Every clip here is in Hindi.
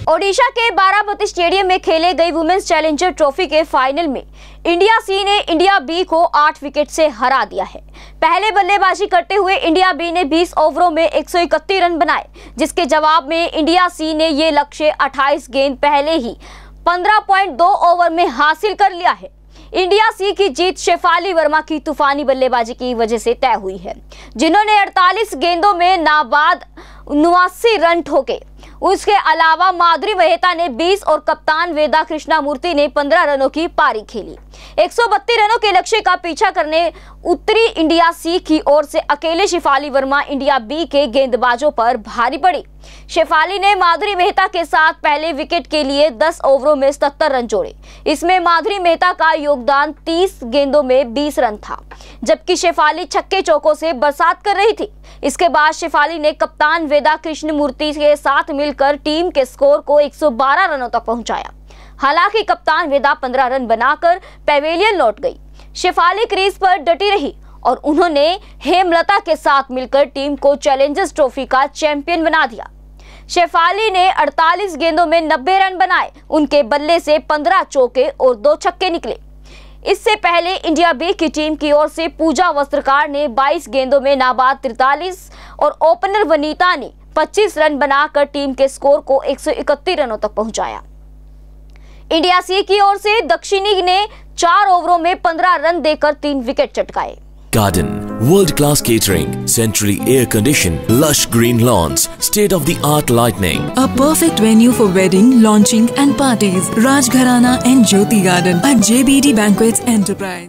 ओडिशा के बाराबती स्टेडियम में खेले गई वुमेन्स चैलेंजर ट्रॉफी के फाइनल में इंडिया सी ने इंडिया बी को 8 विकेट से हरा दिया है। पहले बल्लेबाजी करते हुए इंडिया बी ने 20 ओवरों में 131 रन बनाए, जिसके जवाब में इंडिया सी ने ये लक्ष्य 28 गेंद पहले ही 15.2 ओवर में हासिल कर लिया है। इंडिया सी की जीत शेफाली वर्मा की तूफानी बल्लेबाजी की वजह से तय हुई है, जिन्होंने 48 गेंदों में नाबाद 79 रन ठोके। उसके अलावा माधुरी मेहता ने 20 और कप्तान वेदा कृष्णामूर्ति ने 15 रनों की पारी खेली। 132 रनों के लक्ष्य का पीछा करने उतरी इंडिया सी की ओर से अकेले शेफाली वर्मा इंडिया बी के गेंदबाजों पर भारी पड़ी। शेफाली ने माधुरी मेहता के साथ पहले विकेट के लिए 10 ओवरों में 77 रन जोड़े। इसमें माधुरी मेहता का योगदान 30 गेंदों में 20 रन था, जबकि शेफाली छक्के चौकों से बरसात कर रही थी। इसके बाद शेफाली ने कप्तान वेदा कृष्णमूर्ति के साथ मिलकर टीम के स्कोर को 112 रनों तक पहुंचाया। हालांकि कप्तान वेदा 15 रन बनाकर पेवेलियन लौट गई। शेफाली क्रीज पर डटी रही और उन्होंने हेमलता के साथ मिलकर टीम को चैलेंजर्स ट्रॉफी का चैंपियन बना दिया। शेफाली ने 48 गेंदों में 90 रन बनाए। उनके बल्ले से 15 चौके और 2 छक्के निकले। इससे पहले इंडिया बी की टीम की ओर से पूजा वस्त्रकार ने 22 गेंदों में नाबाद 43 और ओपनर वनीता ने 25 रन बनाकर टीम के स्कोर को 131 रनों तक पहुंचाया। इंडिया सी की ओर से दक्षिणी ने 4 ओवरों में 15 रन देकर 3 विकेट चटकाए। Garden, world-class catering, centrally air-conditioned, lush green lawns, state-of-the-art lighting. A perfect venue for wedding, launching and parties. Rajgharana and Jyoti Garden at JBD Banquets Enterprise.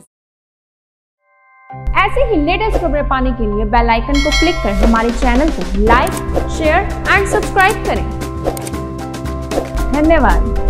ऐसे ही लेटेस्ट खबरें पाने के लिए बेल आइकन को क्लिक कर हमारे चैनल को लाइक, शेयर एंड सब्सक्राइब करें। धन्यवाद।